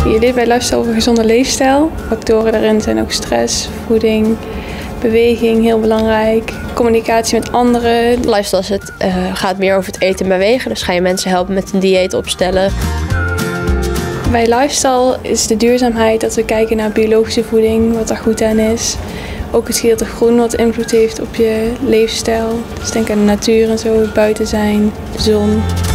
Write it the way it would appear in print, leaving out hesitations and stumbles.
Je leert bij lifestyle over gezonde levensstijl. Factoren daarin zijn ook stress, voeding, beweging, heel belangrijk. Communicatie met anderen. Lifestyle gaat meer over het eten en bewegen. Dus ga je mensen helpen met een dieet opstellen. Bij lifestyle is de duurzaamheid dat we kijken naar biologische voeding, wat daar goed aan is. Ook het gedeelte groen wat invloed heeft op je levensstijl. Dus denk aan de natuur en zo, buiten zijn, de zon.